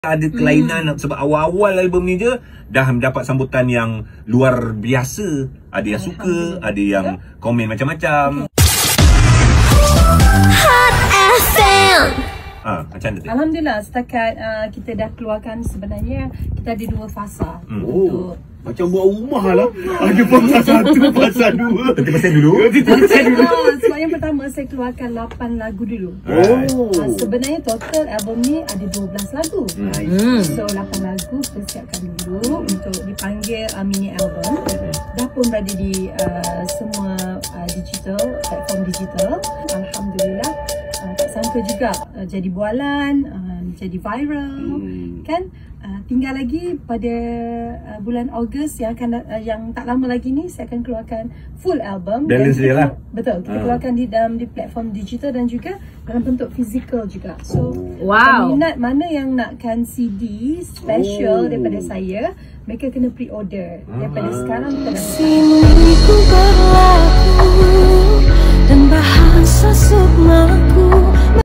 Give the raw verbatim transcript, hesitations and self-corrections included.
ada kelainan hmm. sebab awal-awal album ni je dah mendapat sambutan yang luar biasa. Ada yang suka, ada yang komen macam-macam. Hot F M. Ah, macam mana? Alhamdulillah setakat uh, kita dah keluarkan, sebenarnya kita ada dua fasa. Hmm. Untuk Macam buat rumah lah. Ada fasa satu, fasa dua. Nanti pasal dulu. oh, sebab yang pertama saya keluarkan lapan lagu dulu. Oh. Uh, sebenarnya total album ni ada dua belas lagu. Hmm. So lapan lagu kita siapkan dulu untuk dipanggil uh, mini album. Dah pun berada di uh, semua uh, digital, platform digital. Alhamdulillah. Uh, tak sangka juga uh, jadi bualan, uh, jadi viral, hmm. kan? Uh, tinggal lagi pada uh, bulan Ogos yang akan uh, yang tak lama lagi ni saya akan keluarkan full album. Balance dia lah. Betul, kita uh. keluarkan di dalam di platform digital dan juga dalam bentuk fizikal juga. So, wow. Peminat mana yang nakkan C D special oh. daripada saya, mereka kena pre-order. Daripada uh. sekarang kita dah